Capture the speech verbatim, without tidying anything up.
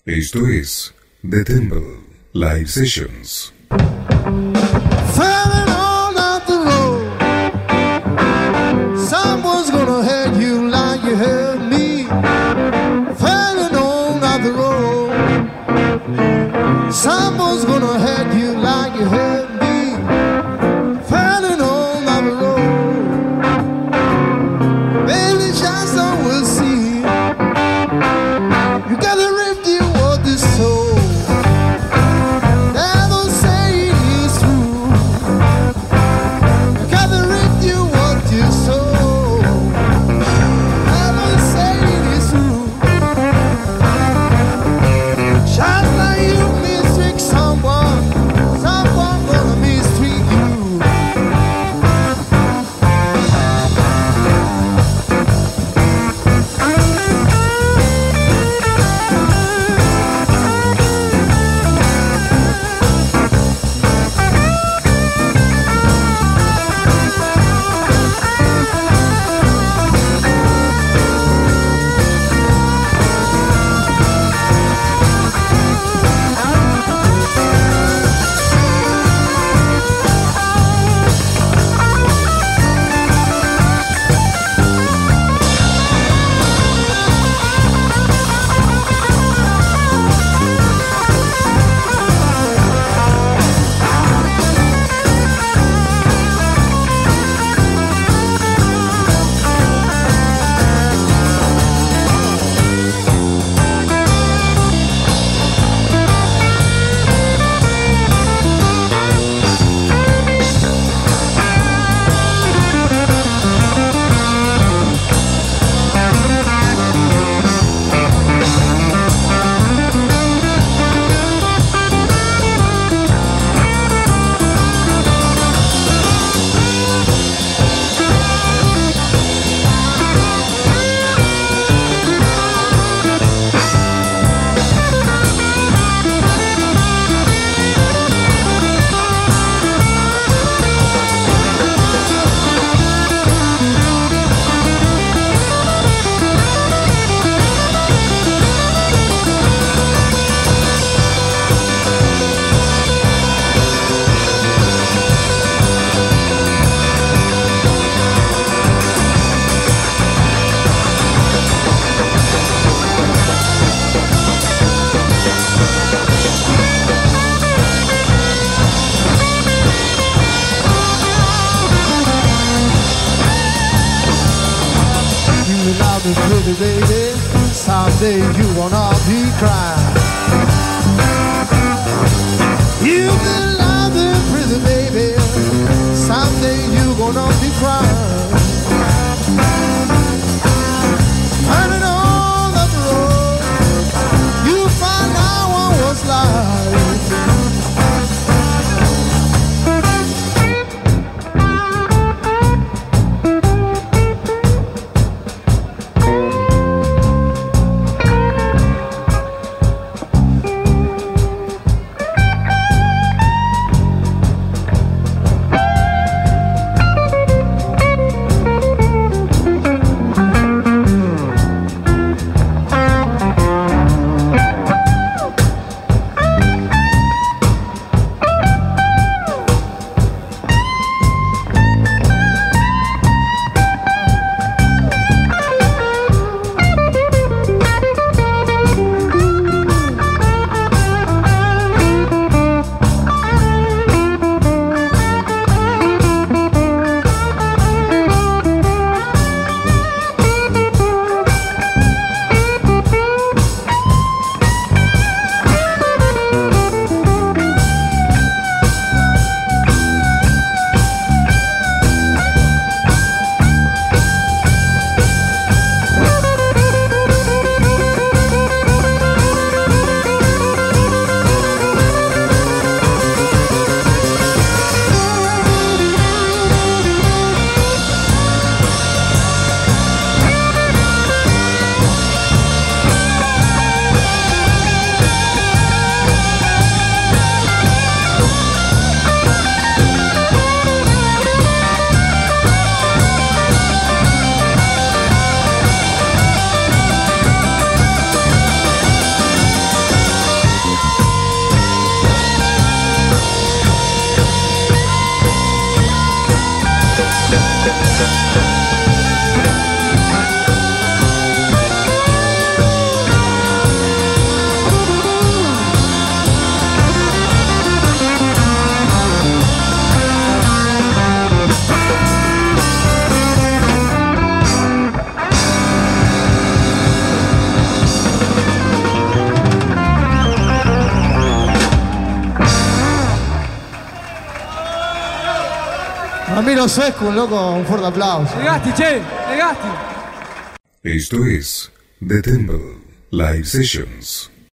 Esto es The Temple Live Sessions. Falling all out the road. Someone's gonna hurt you like you hurt me. Falling all out the road. Someone's gonna hurt you like you hurt me. Falling all out the road. Baby, just so we'll see. You gotta rip you what this soul. Pretty baby, someday you wanna be crying. You can love me, pretty baby, someday you gonna be crying. Running on the road, you find out what was life. Ramiro Suescu, loco, un fuerte aplauso. Legasti, che, Legasti. Esto es The Temple Live Sessions.